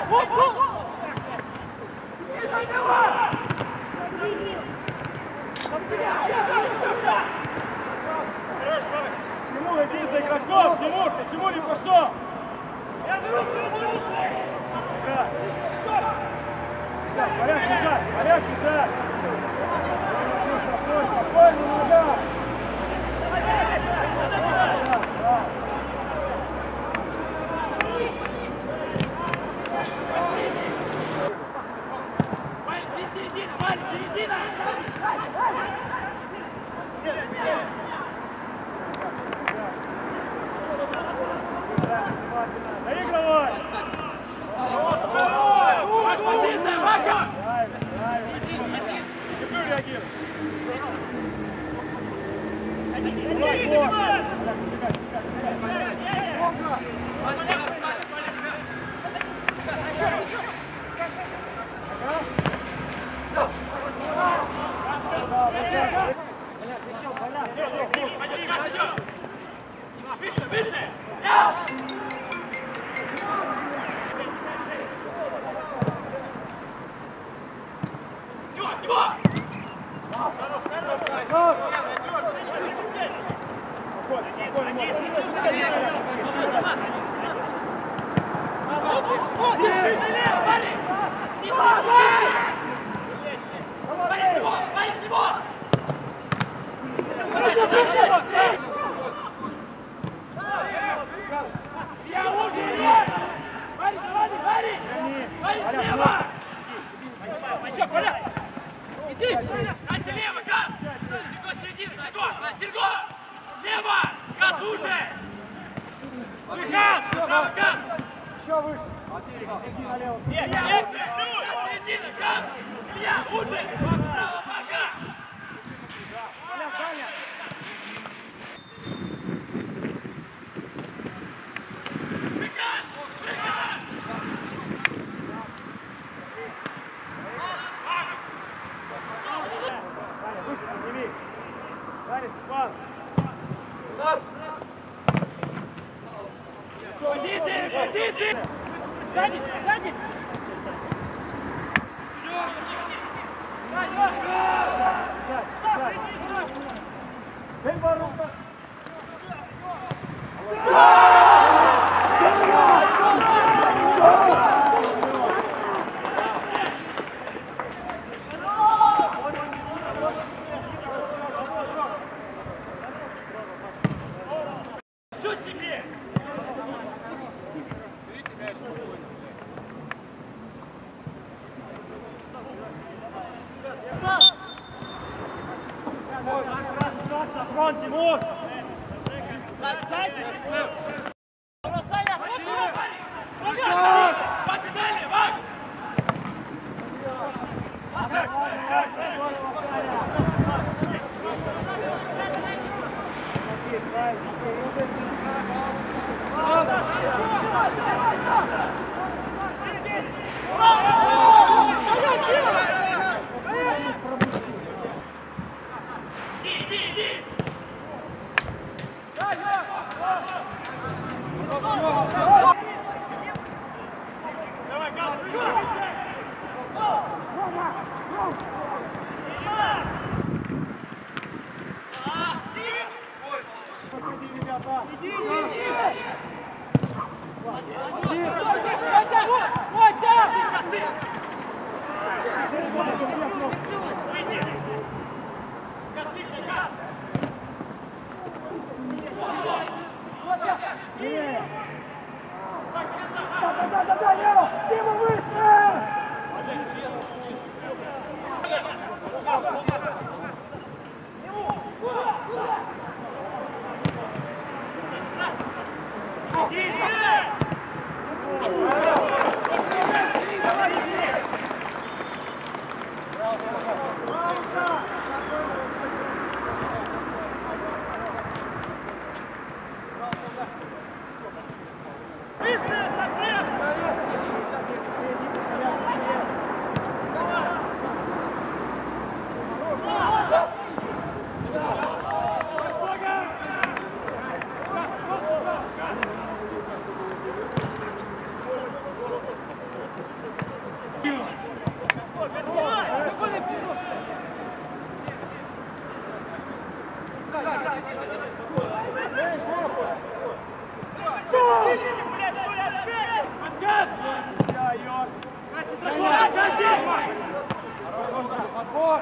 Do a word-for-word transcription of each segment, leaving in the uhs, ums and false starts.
Тимур, один за игроков! Тимур, почему не пошел? Порядок, бежать! Порядок, бежать! Спокойно, спокойно, нога! Доигрывай! Позиция, Вака! Теперь реагируй! Выше, выше! Иди! Дайте лево, газ! Серго, середина, Серго! Серго! Лево! Газ уже! Выход! Право, газ! Еще выше! Иди налево! Нет, нет, середина, газ! Илья, уже! Право, пока! Позиции! Позиции! Сзади! Сзади! Дай ворота! Чуть сильнее! Фронт, Тимур! Да-да-да, Лева! Дима, быстро! Быстро, Подбор!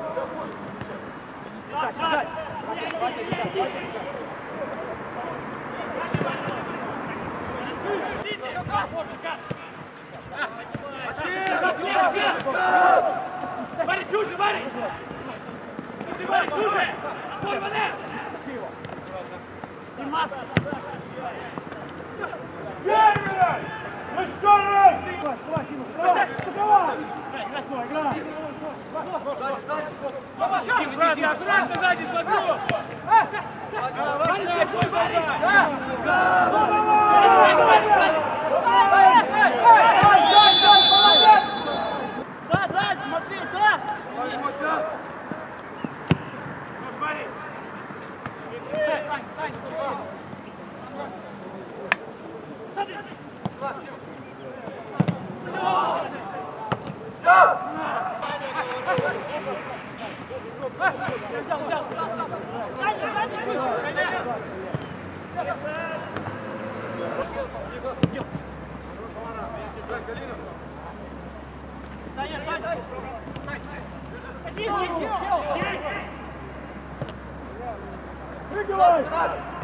Варя, чуже, Варя! Варя, чуже! Твой манер! Герман! Еще раз! Аккуратно, аккуратно сзади, смотрю! Важно, бой забрать! Да, да, смотри, да! Выигрывай!